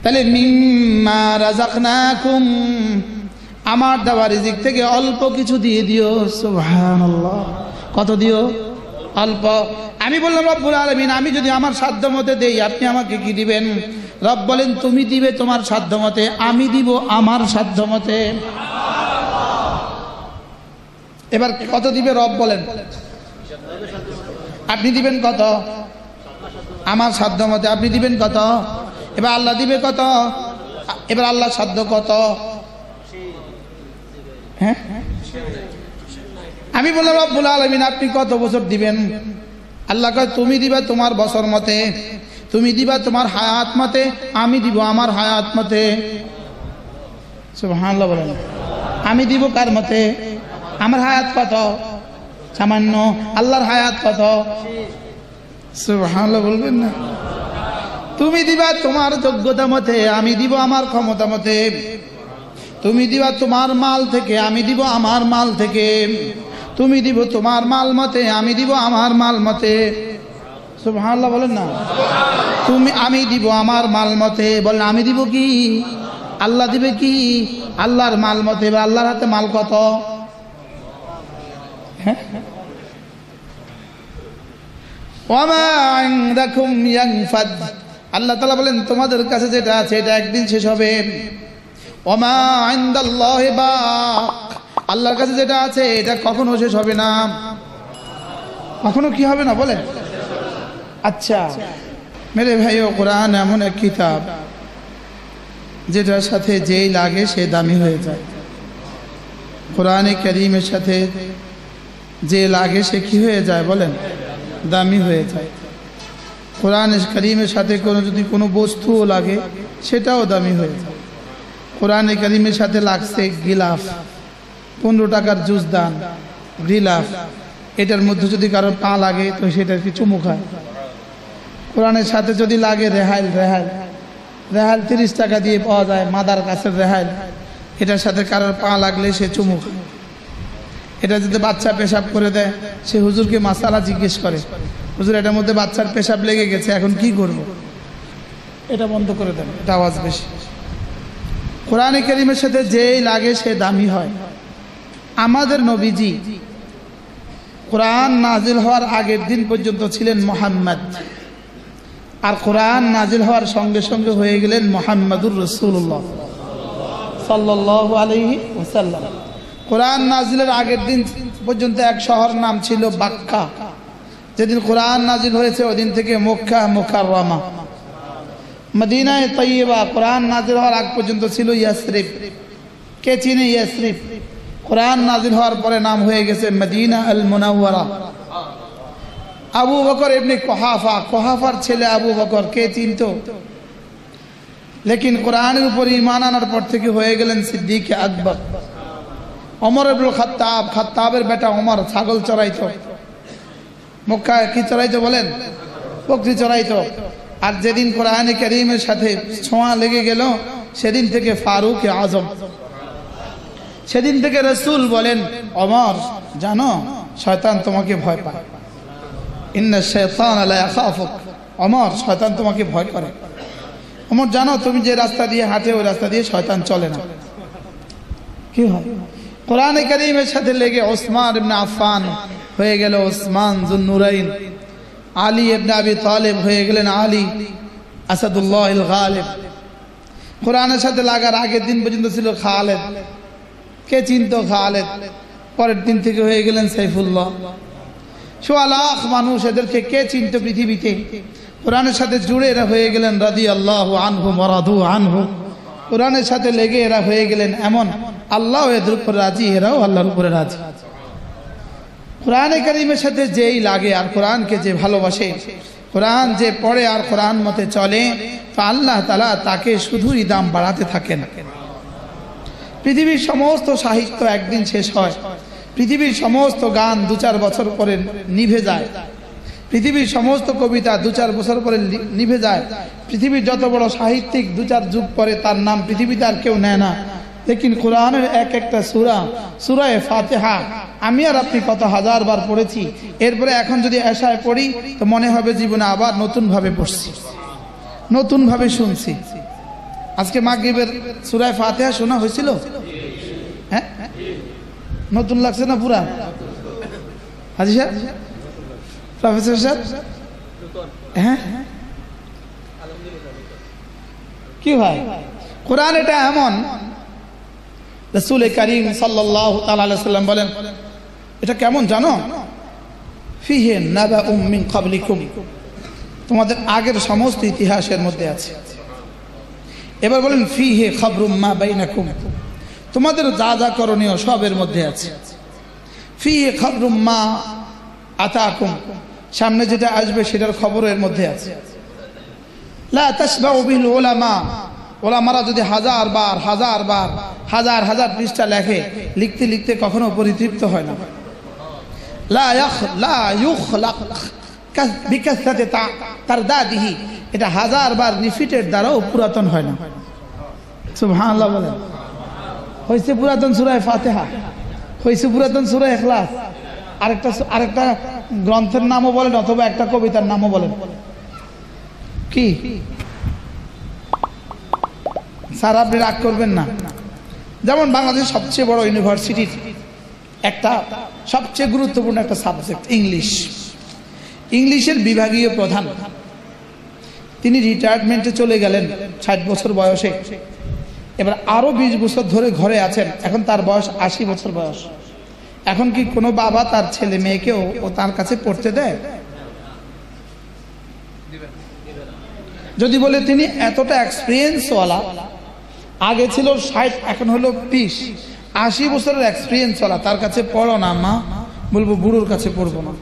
তাহলে মিম্মা রাযাকনাকুম, আমার দেওয়া রিজিক থেকে অল্প কিছু দিয়ে দিও। সুবহানাল্লাহ। কত দিও? অল্প। আমি বললাম রব্বুল আলামিন আমি যদি আমার সাধ্য মতে দেই আপনি আমাকে কি দিবেন? রব বলেন তুমি দিবে তোমার সাধ্য মতে, আমি দিব আমার সাধ্য মতে। এবার কত দিবে রব বলেন? আপনি দিবেন কত? আমার সাধ্য মতে। আপনি দিবেন কত? এবার আল্লাহ দিবে কত? এবার আল্লাহ সাধ্য কত? হ্যাঁ, আমি বললাম রব্বুল আলামিন আপনি কত বছর দিবেন? আল্লাহ কয় তুমি দিবা তোমার বছর মতে, তুমি দিবা তোমার হায়াত মতে, আমি দিব আমার হায়াত মতে। সুবহানাল্লাহ বলেন। আমি দিব কার মতে? আমার হায়াত কত? সামান্য। আল্লাহর হায়াত কত? সুবহানাল্লাহ বলবেন না? তুমি দিবা তোমার যোগ্যতা মতে, আমি দিব আমার ক্ষমতা মতে। তুমি দিবা তোমার মাল থেকে, আমি দিব আমার মাল থেকে। তুমি দিব তোমার মাল মতে, আমি দিব আমার মাল মতে। সুবহানাল্লাহ বলেন না? আমি দিব আমার মাল মতে। বলেন আমি দিব কি? আল্লাহ দিবে কি? আল্লাহর মাল মতে। এবার আল্লাহর হাতে মাল কত? হ্যাঁ, ওয়ামা ইনদাকুম ইয়ানফাদ, আল্লাহ তাআলা বলেন তোমাদের কাছে যেটা আছে এটা একদিন শেষ হবে। ওয়ামা ইনদাল্লাহি বাক, আল্লাহর কাছে যেটা আছে এটা কখনো শেষ হবে না। কখনো কি হবে না বলেন? আচ্ছা মেরে ভাইও, কোরআন এমন এক কিতাব যেটার সাথে যেই লাগে সে দামি হয়ে যায়। কোরআনে কারীমের সাথে যে লাগে সে কি হয়ে যায় বলেন? দামি হয়ে যায়। কোরআনে কারীমের সাথে যদি কোনো বস্তুও লাগে সেটাও দামি হয়ে যায়। কোরআনে কারীমের সাথে লাগছে গিলাফ, 15 টাকার জুস দান গিলাফ, এটার মধ্যে যদি কারোর পা লাগে তো সেটার কি চুমু খায়। কোরআনের সাথে যদি লাগে রেহাইল, রেহাইল 30 টাকা দিয়ে পাওয়া যায়, মাদার কাছের রেহাইল, এটার সাথে কারোর পা লাগলে সে চুমু খায়। এটা যদি বাচ্চা পেশাব করে দেয় সে হুজুরকে মাসালা জিজ্ঞেস করে, হুজুর এটার মধ্যে বাচ্চার পেশাব লেগে গেছে এখন কি করব? এটা বন্ধ করে দেন, এটা আওয়াজ বেশি। কোরআনে কারীমের সাথে যেই লাগে সে দামি হয়। আমাদের নবীজি কোরআন নাজিল হওয়ার আগের দিন পর্যন্ত ছিলেন মুহাম্মদ, আর কোরআন নাজিল হওয়ার সঙ্গে সঙ্গে হয়ে গেলেন মুহাম্মাদুর রাসূলুল্লাহ সাল্লাল্লাহু আলাইহি ওয়াসাল্লাম। কোরআন নাজিলের আগের দিন পর্যন্ত এক শহর নাম ছিল বাক্কা। যেদিন কোরআন নাজিল হয়েছে ওই দিন থেকে মক্কা মুকাররমা, মদিনায়ে তাইয়্যিবা। কোরআন নাজিল হওয়ার আগ পর্যন্ত ছিল ইয়াসরিব। কে চিনে ইয়াসরিব? কোরআন নাজিল হওয়ার পরে নাম হয়ে গেছে মদিনা আল মুনাওয়ারা। আবু বকর ইবনে কুহাফা, কুহাফার ছেলে আবু বকর, কে চিনতো? লেকিন কোরআনের উপর ঈমান আনার পর থেকে হয়ে গেলেন সিদ্দিক আকবর। ওমর ইবনে খাত্তাব, খাত্তাবের বেটা ওমর ছাগল চড়াইতো মক্কায়। কি চড়াইতো বলেন? বকরি চড়াইতো। আর যেদিন কোরআনে কারীমের সাথে ছোঁয়া লেগে গেল সেদিন থেকে ফারুক আজম, সেদিন থেকে রাসূল বলেন ওমর জানো শয়তান তোমাকে ভয় পায়। ইন্না শাইতান লা ইয়াখাফুক, ওমর শয়তান তোমাকে ভয় করে। ওমর জানো তুমি যে রাস্তা দিয়ে হাঁটে ওই রাস্তা দিয়ে শয়তান চলে না। কি হয়? কোরআনে কারীমের সাথে লেগে ওসমান ইবনে আফফান হয়ে গেল ওসমান যুন্নুরাইন, আলী ইবনে আবি তালিব হয়ে গেলেন আলী আসাদুল্লাহ আল গালিব। কোরআনের সাথে লাগার আগের দিন পর্যন্ত ছিল খালেদ। কে চিনতো খালেদ? পরের দিন থেকে হয়ে গেলেন সাইফুল্লাহ। 1.25 লাখ মানুষ, এদেরকে কে চিনতো পৃথিবীতে? কোরআনের সাথে জুড়ে এরা হয়ে গেলেন রাদিয়াল্লাহু আনহু ওয়া রাদু আনহু। কোরআনের সাথে লেগে এরা হয়ে গেলেন এমন আল্লাহ এদের উপর রাজি, এরাও আল্লাহর উপরে রাজি। কোরআনে কারীমের সাথে যেই লাগে আর কোরআনকে যে ভালোবাসে, কোরআন যে পড়ে আর কোরআন মতে চলে, তো আল্লাহ তাআলা তাকে শুধুই দাম বাড়াতে থাকেন। পৃথিবীর সমস্ত সাহিত্য একদিন শেষ হয়, পৃথিবীর সমস্ত গান 2-4 বছর পরে নিভে যায়, পৃথিবীর সমস্ত কবিতা 2-4 বছর পরে নিভে যায়, পৃথিবীর যত বড় সাহিত্যিক 2-4 যুগ পরে তার নাম পৃথিবীতে আর কেউ নেয় না। লেকিন কোরআনের এক একটা সূরা, সূরা ফাতিহা আমি আর আপনি কত হাজার বার পড়েছি, এরপরে এখন যদি এশায় পড়ি তো মনে হবে জীবনে আবার নতুন ভাবে পড়ছি, নতুন ভাবে শুনছি। আজকে মাগরিবের সূরা ফাতিহা শোনা হয়েছিল? হ্যাঁ, নতুন লাগছে না পুরা? হাজি সাহেব, প্রফেসর সাহেব, হ্যাঁ কি ভাই, কোরআন এটা এমন, রাসূল করিম সাল্লাল্লাহু তাআলা আলাইহি সাল্লাম বলেন এটা কেমন জানো? ফিহি নাবাউম মিন ক্বাবলিকুম, তোমাদের আগের সমস্ত ইতিহাসের মধ্যে আছে। এবার বলেন ফিহি খাবরুম মা বাইনাকুম, তোমাদের যা যা করণীয় সবের মধ্যে আছে। ফিহি খাবরুম মা আতাকুম, সামনে যেটা আসবে সেটার খবর এর মধ্যে আছে। লা তাসবাউ বিল উলামা, ওলামারা যদি হাজার বার হাজার হাজার পৃষ্ঠা লেখে, লিখতে লিখতে কখনো পরিতৃপ্ত হয় না। লা ইউখলাক বিকাসরাতি তারদাদিহি, এটা হাজার বার রিপিটের দ্বারাও পুরাতন হয় না। সুবহানাল্লাহ বলেন। হয়েছে পুরাতন সূরা ফাতিহা, হয়েছে পুরাতন সূরা ইখলাস। আরেকটা গ্রন্থের নামও বলেন, অথবা একটা কবিতার নামও বলেন। কি স্যার আপনি রাগ করবেন না। যেমন বাংলাদেশের সবচেয়ে বড় ইউনিভার্সিটির একটা সবচেয়ে গুরুত্বপূর্ণ একটা সাবজেক্ট ইংলিশ, ইংলিশের বিভাগীয় প্রধান, তিনি রিটায়ারমেন্টে চলে গেলেন 60 বছর বয়সে। এবার আরো 20 বছর ধরে ঘরে আছেন, এখন তার বয়স 80 বছর বয়স। এখন কি কোনো বাবা তার ছেলে মেয়েকেও ও তার কাছে পড়তে দেয়? যদি বলে তিনি এতটা এক্সপিরিয়েন্সওয়ালা, আগে ছিল 60 এখন হলো 20, 80 বছরের এক্সপিরিয়েন্সওয়ালা, তার কাছে পড়ো না মা, বলবো বুড়োর কাছে পড়বো না।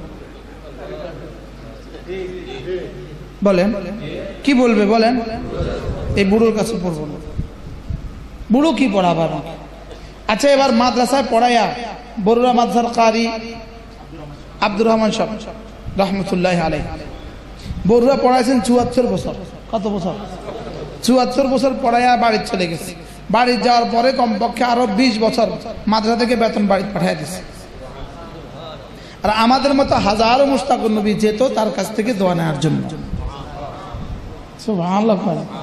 বলেন কি বলবে? বলেন এই বুড়োর কাছে পড়বো না। বুড়ো কি পড়াবার? আচ্ছা এবার মাদ্রাসায় পড়াইয়া, বরুড়া মাদ্রাসার কারি আব্দুর রহমান সাহেব রহমতুল্লাহ আলাইহি, বরুড়া পড়াইছেন 74 বছর। কত বছর? 74 বছর পড়াইয়া বাড়ি চলে গেছে। বাড়ি যাওয়ার পরে কমপক্ষে আরো 20 বছর মাদ্রাসা থেকে বেতন বাড়ি পাঠিয়ে দিছে। আর আমাদের মতো হাজারো মুশতাকুন নবী যেত তার কাছ থেকে দোয়া নেওয়ার জন্য। সুবহানাল্লাহ।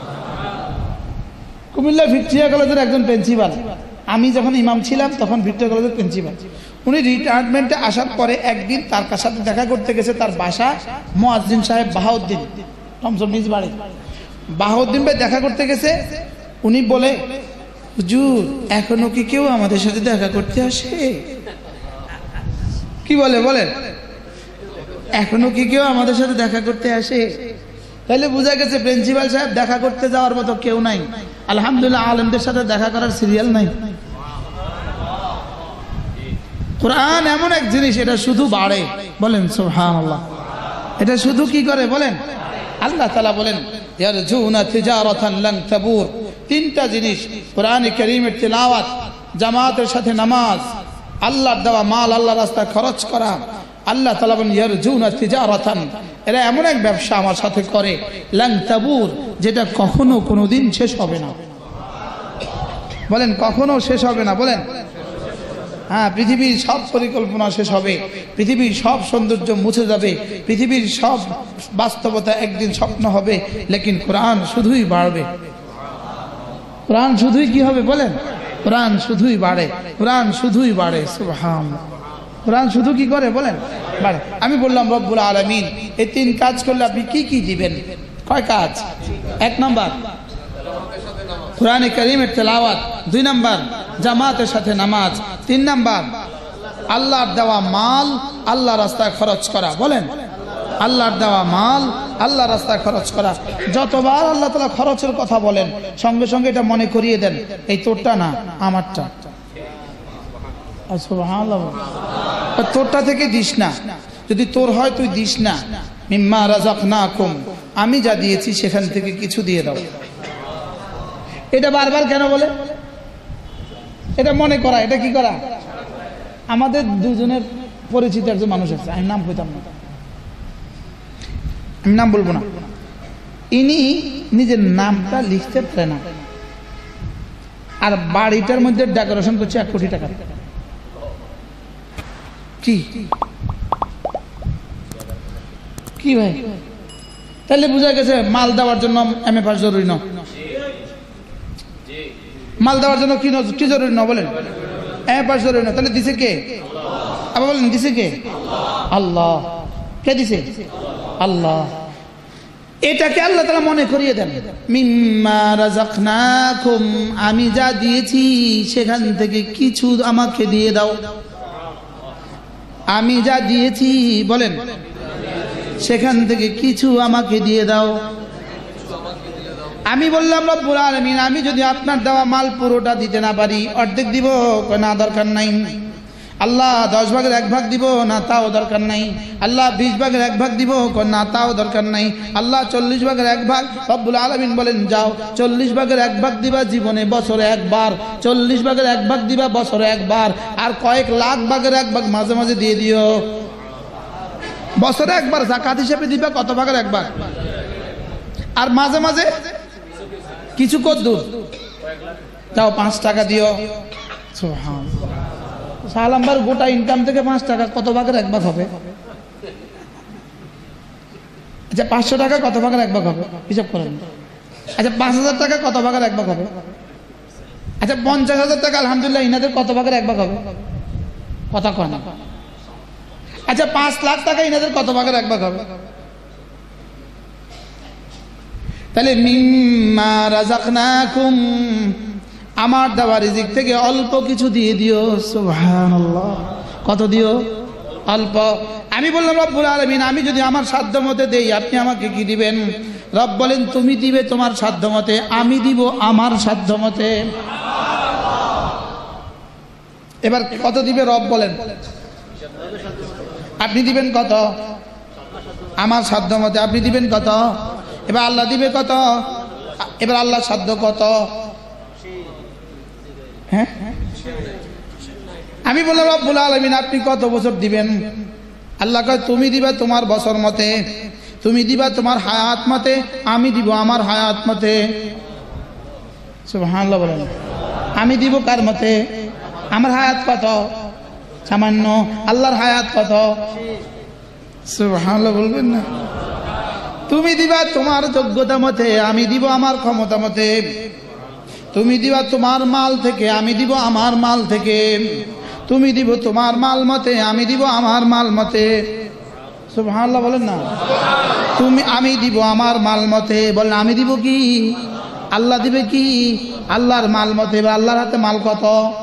কুমিল্লা ভিক্টোরিয়া কলেজের একজন প্রিন্সিপাল, আমি যখন ইমাম ছিলাম তখন ভিক্টোরিয়া কলেজের প্রিন্সিপাল, উনি রিটায়ারমেন্টে আসার পরে একদিন তার সাথে দেখা করতে গেছে। তার বাসা মুয়াজ্জিন সাহেব বাহাউদ্দিন, টমসন নিজ বাড়ি। বাহাউদ্দিন ভাই দেখা করতে গেছে। উনি বলে, হুজুর এখনো কি কেউ আমাদের সাথে দেখা করতে আসে? কি বলে বলেন, এখনো কি কেউ আমাদের সাথে দেখা করতে আসে? তাহলে বোঝা গেছে প্রিন্সিপাল সাহেব দেখা করতে যাওয়ার মতো কেউ নাই। আলহামদুলিল্লাহ, আলেমদের সাথে দেখা করার সিরিয়াল নাই। কোরআন এমন এক জিনিস, এটা শুধু বাড়ে। বলেন সুবহানাল্লাহ। এটা শুধু কি করে বলেন? আল্লাহ তাআলা বলেন ইয়ারজুনা তিজারাতান লান তাবুর, তিনটা জিনিস কোরআনে কারীমের তিলাওয়াত, জামাতের সাথে নামাজ, আল্লাহর দেওয়া মাল আল্লাহর রাস্তায় খরচ করা। আল্লাহ তাআলা বলেন ইয়ারজুনা তিজারাতান, এরা এমন এক ব্যবসা আমার সাথে করে, লান তাবুর, যেটা কখনো কোনোদিন শেষ হবে না। বলেন কখনো শেষ হবে না। বলেন হ্যাঁ, পৃথিবীর সব পরিকল্পনা শেষ হবে, পৃথিবীর সব সৌন্দর্য মুছে যাবে, পৃথিবীর সব বাস্তবতা একদিন স্বপ্ন হবে, লেকিন কোরআন শুধুই বাড়বে। কোরআন শুধুই কি হবে বলেন? কোরআন শুধুই বাড়ে, কোরআন শুধুই বাড়ে। সুবহানাল্লাহ। কোরআন শুধু কি করে বলেন? বাড়ে। আমি বললাম রব্বুল আলামিন এই 3 কাজ করলে আপনি কি কি দিবেন? কয় কাজ? 1 নাম্বার কোরআনে কারীমের তেলাওয়াত, 2 নাম্বার জামাতের সাথে নামাজ, 3 নাম্বার আল্লাহর দেওয়া মাল আল্লাহ রাস্তায় খরচ করা। বলেন আল্লাহর দেওয়া মাল আল্লাহ রাস্তায় খরচ করা। যতবার আল্লাহ তাআলা খরচের কথা বলেন, সঙ্গে সঙ্গে এটা মনে করিয়ে দেন, এই তোরটা না আমারটা। সুবহানাল্লাহ। তোরটা থেকে দিস না, যদি তোর হয় তুই দিস না। মিম্মা রাযাকনাকুম, আমি যা দিয়েছি সেখান থেকে কিছু দিয়ে দাও। এটা বারবার কেন বলে? এটা মনে করা, এটা কি করা? আমাদের দুজনের পরিচিত একজন মানুষ আছে, আমি নাম কইতাম না, আমি নাম বলবো না। ইনি নিজের নামটা লিখতে পারে না, আর বাড়িটার মধ্যে ডেকোরেশন করছে 1 কোটি টাকা। কি কি ভাই? তাহলে বোঝা গেছে মাল দেওয়ার জন্য MA পাস জরুরি না। মাল দেওয়ার জন্য কি জরুরি না বলেন? পাশ জরুরি না, তাহলে দিছে কে? আবার বলেন দিছে কে? আল্লাহ। কে দিছে? আল্লাহ। এটাকে আল্লাহ তাআলা মনে করিয়ে দেন, মিম্মা রাযাকনাকুম, আমি যা দিয়েছি সেখান থেকে কিছু আমাকে দিয়ে দাও। আমি যা দিয়েছি বলেন, সেখান থেকে কিছু আমাকে দিয়ে দাও। আমি বললাম রব্বুল আলামিন, আমি যদি আপনার দেওয়া মাল পুরোটা দিতে না পারি, অর্ধেক দিব, না দরকার নাই। আল্লাহ 10 ভাগের 1 ভাগ দিব, না তাও দরকার নাই। আল্লাহ 20 ভাগের 1 ভাগ দিব, না তাও দরকার নাই। আল্লাহ 40 ভাগের 1 ভাগ। রব্বুল আলামিন বলেন, যাও 40 ভাগের 1 ভাগ দিবা জীবনে বছরে একবার, 40 ভাগের 1 ভাগ দিবা বছরে একবার, আর কয়েক লাখ ভাগের 1 ভাগ মাঝে মাঝে দিয়ে দিও। বছরে একবার যাকাত হিসেবে দিবা কত ভাগের 1 ভাগ, আর মাঝে মাঝে কিছু কদ্দুর যাও 5 টাকা দিও। সুবহানাল্লাহ। সালামবার গোটা ইনকাম থেকে 5 টাকা কত ভাগের 1 ভাগ হবে? আচ্ছা 500 টাকা কত ভাগের 1 ভাগ হবে? হিসাব করেন। আচ্ছা 5000 টাকা কত ভাগের 1 ভাগ হবে? আচ্ছা 50,000 টাকা আলহামদুলিল্লাহ ইনাদের কত ভাগের 1 ভাগ হবে? কথা কয় না। আচ্ছা 5 লাখ টাকা ইনাদের কত ভাগের 1 ভাগ হবে? তাহলে মিম্মা রাযাকনাকুম, আমার দেওয়া রিজিক থেকে অল্প কিছু দিয়ে দিও। সুবহানাল্লাহ। কত দিও? অল্প। আমি বললাম রব্বুল আলামিন, আমি যদি আমার সাধ্য মতে দেই, আপনি আমাকে কি দিবেন? রব বলেন, তুমি দিবে তোমার সাধ্য মতে, আমি দিব আমার সাধ্য মতে। এবার কত দিবে রব বলেন? আপনি দিবেন কত? আমার সাধ্য মতে। আপনি দিবেন কত? এবার আল্লাহ দিবে কত? এবার আল্লাহর সাধ্য কত? হ্যাঁ, আমি বললাম রব্বুল আলামিন, আপনি কত বছর দিবেন? আল্লাহ কয়, তুমি দিবা তোমার বছর মতে, তুমি দিবা তোমার হায়াত মতে, আমি দিব আমার হায়াত মতে। সুবহানাল্লাহ বলেন। আমি দিব কার মতে? আমার হায়াত কত? সামান্য। আল্লাহর হায়াত কত? সুবহানাল্লাহ বলবেন না? তুমি দিবা তোমার যোগ্যতা মতে, আমি দিব আমার ক্ষমতা মতে। তুমি দিবা তোমার মাল থেকে, আমি দিব আমার মাল থেকে। তুমি দিব তোমার মাল মতে, আমি দিব আমার মাল মতে। সুবহানাল্লাহ বলেন না? আমি দিব আমার মাল মতে। বলেন আমি দিব কি? আল্লাহ দিবে কি? আল্লাহর মাল মতে। বা আল্লাহর হাতে মাল কত?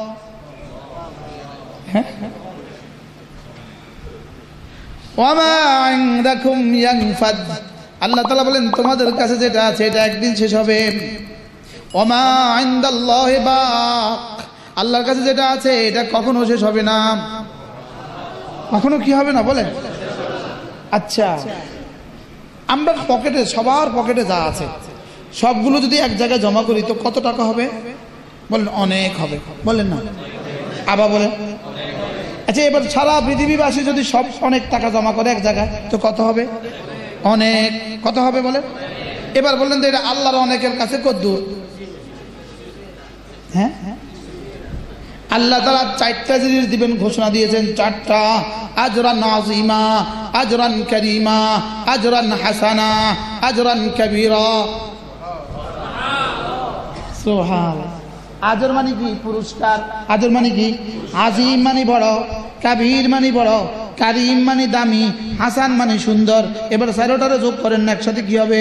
ওয়ামা ইনদাকুম ইয়ানফাদ, আল্লাহ তাআলা বলেন, তোমাদের কাছে যেটা আছে এটা একদিন শেষ হবে। ওমা ইনদাল্লাহি বাক, আল্লাহর কাছে যেটা আছে এটা কখনো শেষ হবে না। কখনো কি হবে না বলেন? আচ্ছা, আমরা পকেটে, সবার পকেটে যা আছে সবগুলো যদি এক জায়গায় জমা করি তো কত টাকা হবে? বলেন অনেক হবে। বলেন না? আবার বলেন। আচ্ছা, এবার সারা পৃথিবীবাসী যদি সব অনেক টাকা জমা করে এক জায়গায় তো কত হবে? অনেক। কত হবে বলেন? এবার বললেন যে এটা আল্লাহর অনেকের কাছে কত দূর? হ্যাঁ, আল্লাহ তাআলা 4টা জিনিস দিবেন ঘোষণা দিয়েছেন। 4টা। আজরান আযীমা, আজরান কারীমা, আজরান হাসানা, আজরান কাবীরা। সুবহানাল্লাহ। আজর মানে কি? পুরস্কার। আজর মানে কি? আযীম মানে বড়, কাবীর মানে বড়, কারীম মানে দামি, হাসান মানে সুন্দর। এবার 4টারে যোগ করেন না, একসাথে কি হবে?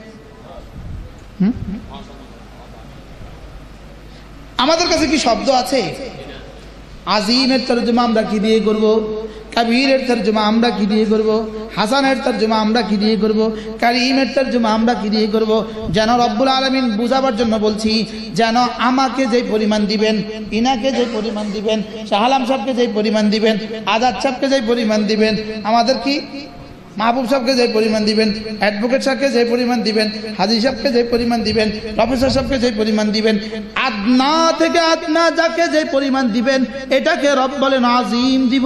আমাদের কাছে কি শব্দ আছে? আজিমের তরজমা আমরা কি দিয়ে করব? কাবীরের তরজমা আমরা কি দিয়ে করব? হাসানের তরজমা আমরা কি দিয়ে করব? কারীমের তরজমা আমরা কি দিয়ে করব? যেন রব্বুল আলামিন বুঝাবার জন্য বলছি, যেন আমাকে যে পরিমাণ দিবেন, ইনাকে যে পরিমাণ দিবেন, শাহালাম সাহেবকে যে পরিমাণ দিবেন, আজাদ সাহেবকে যে পরিমাণ দিবেন, আমাদের কি মাহবুব সাহেবকে যে পরিমাণ দিবেন, অ্যাডভোকেট সাহেবকে যে পরিমাণ দিবেন, হাজী সাহেবকে যে পরিমাণ দিবেন, প্রফেসর সাহেবকে যে পরিমাণ দিবেন, আদনা থেকে আদনা যাকে যে পরিমাণ দিবেন, এটাকে রব বলেন আযীম দিব।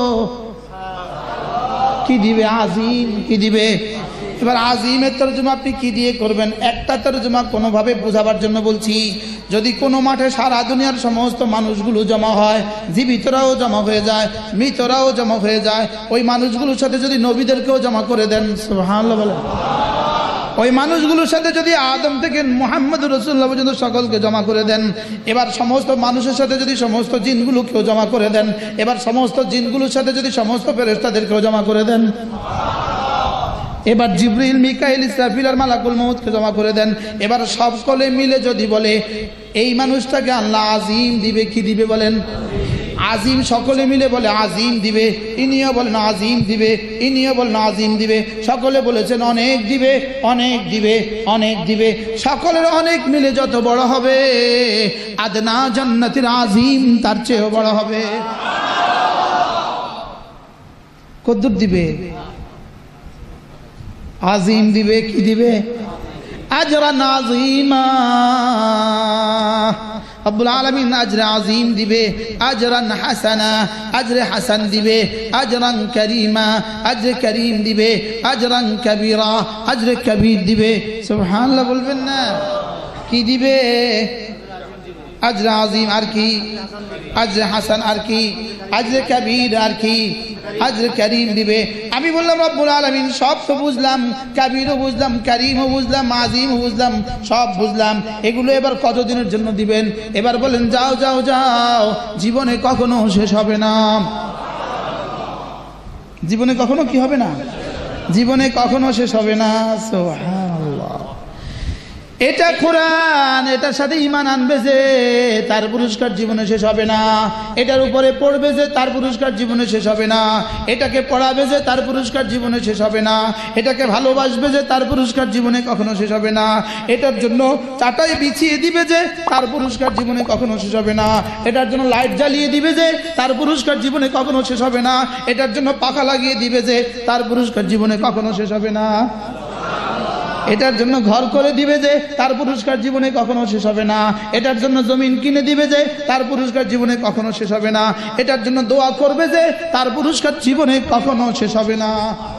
কি দিবে? আযীম। কি দিবে? এবার আযীমের তরজমা আপনি কি দিয়ে করবেন? একটা তরজমা কোনোভাবে বোঝাবার জন্য বলছি। যদি কোনো মাঠে সারা দুনিয়ার সমস্ত মানুষগুলো জমা হয়, জীবিতরাও জমা হয়ে যায়, মৃতরাও জমা হয়ে যায়, ওই মানুষগুলোর সাথে যদি নবীদেরকেও জমা করে দেন, সুবহানাল্লাহ বলেন, ওই মানুষগুলোর সাথে যদি আদম থেকে মুহাম্মদ রাসূলুল্লাহ পর্যন্ত সকলকে জমা করে দেন, এবার সমস্ত মানুষের সাথে যদি সমস্ত জিনগুলোকেও জমা করে দেন, এবার সমস্ত জিনগুলোর সাথে যদি সমস্ত ফেরেশতাদেরকেও জমা করে দেন, এবার জিবরিল, মিকাইল, ইসরাফিল আর মালাকুল মউতকে জমা করে দেন, এবার সকলে মিলে যদি বলে এই মানুষটাকে আল্লাহ আজিম দিবে, কি দিবে বলেন? আজিম। সকলে মিলে বলে আজিম দিবে, ইনিও বলেন আজিম দিবে, ইনিও বলেন আজিম দিবে। সকলে বলেছেন অনেক দিবে, অনেক দিবে, অনেক দিবে। সকলের অনেক মিলে যত বড় হবে, আদনা জান্নাতের আজিম তার চেয়েও বড় হবে। কদ্দুর দিবে? আজিম দিবে, কি দিবে? আজরান আজিমা। রব্বুল আলামিন আজরে আজিম দিবে, আজরান হাসানা, আজরে হাসান দিবে, আজরান করিমা, আজরে করিম দিবে, আজরান কবিরা, আজরে কবির দিবে। সুবহানাল্লাহ বলবেন না? কি দিবে? আজরে আজিম আর কি? আজরে হাসান আর কি? আজরে কবির আর কি? আজরে করিম দিবে। আমি বললাম রব্বুল আলামিন সব তো বুঝলাম, কবিরও বুঝলাম, করিমও বুঝলাম, আজিমও বুঝলাম, সব বুঝলাম, এগুলো এবার কতদিনের জন্য দিবেন? এবার বলেন যাও যাও যাও, জীবনে কখনো শেষ হবে না। জীবনে কখনো কি হবে না? জীবনে কখনো শেষ হবে না। সুবহানাল্লাহ। এটা কোরআন, এটার সাথে ঈমান আনবে যে তার পুরস্কার জীবনে শেষ হবে না। এটার উপরে পড়বে যে তার পুরস্কার জীবনে শেষ হবে না। এটাকে পড়াবে যে তার পুরস্কার জীবনে শেষ হবে না। এটাকে ভালোবাসবে যে তার পুরস্কার জীবনে কখনো শেষ হবে না। এটার জন্য চাটাই বিছিয়ে দিবে যে তার পুরস্কার জীবনে কখনো শেষ হবে না। এটার জন্য লাইট জ্বালিয়ে দিবে যে তার পুরস্কার জীবনে কখনো শেষ হবে না। এটার জন্য পাখা লাগিয়ে দিবে যে তার পুরস্কার জীবনে কখনো শেষ হবে না। এটার জন্য ঘর করে দিবে যে তার পুরস্কার জীবনে কখনো শেষ হবে না। এটার জন্য জমিন কিনে দিবে যে তার পুরস্কার জীবনে কখনো শেষ হবে না। এটার জন্য দোয়া করবে যে তার পুরস্কার জীবনে কখনো শেষ হবে না।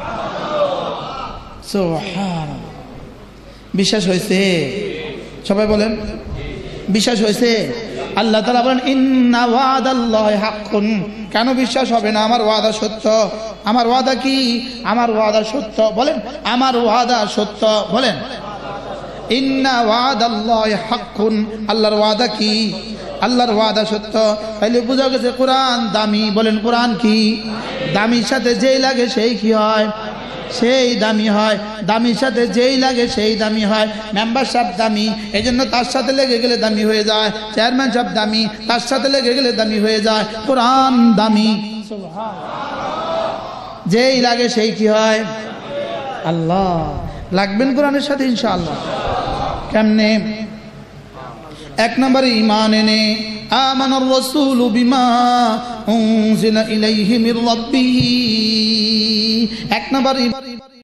সুবহানাল্লাহ। বিশ্বাস হয়েছে? সবাই বলেন বিশ্বাস হয়েছে? আল্লাহ তাআলা বলেন ইন্না ওয়াদাল্লাহি হাক্কুন। কেন বিশ্বাস হবে না? আমার ওয়াদা সত্য। আমার ওয়াদা কি? আমার ওয়াদা সত্য। বলেন আমার ওয়াদা সত্য। বলেন ইন্না ওয়াদাল্লাহি হাক্কুন। আল্লাহর ওয়াদা কি? আল্লাহর ওয়াদা সত্য। তাহলে বুঝা গেছে কোরআন দামি। বলেন কোরআন কি? দামির সাথে যেই লাগে সেই কি হয়? সেই দামি হয়। দামির সাথে যেই লাগে সেই দামি হয়। মেম্বার সাহেব দামি, এই জন্য তার সাথে লেগে গেলে দামি হয়ে যায়। চেয়ারম্যান সাহেব দামি, তার সাথে লেগে গেলে দামি হয়ে যায়। কোরআন দামি। যেই লাগে সেই কি হয়? আল্লাহ। লাগবেন কোরআনের সাথে ইনশাআল্লাহ। কেমনে? এক নম্বরে ঈমান এনে আমানার রাসূলু বিমা উনজিলা ইলাইহি মির রাব্বিহি। এক নম্বর